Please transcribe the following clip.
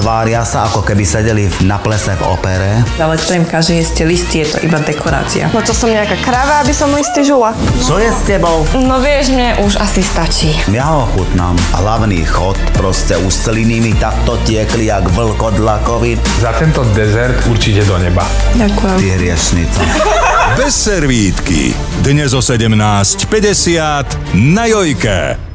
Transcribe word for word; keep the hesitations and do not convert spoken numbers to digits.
tvária sa, ako keby sedeli na plese v opere. Ale kto im kaže jesť listy, je to iba dekorácia. No to som nejaká krava, aby som listy žula. Čo je s tebou? No vieš, mne už asi stačí. Ja ho chutnám. Hlavný chod, proste už celiny mi takto tiekli jak vlk od lakovi. Za tento dezert určite do neba. Ďakujem. Ty hriešnica. Bez servítky. Dnes o sedemnásť päťdesiat na Jojke.